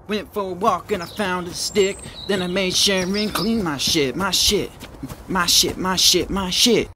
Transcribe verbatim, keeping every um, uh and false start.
Went for a walk and I found a stick. Then I made Sharon clean my shit, my shit, my shit, my shit, my shit.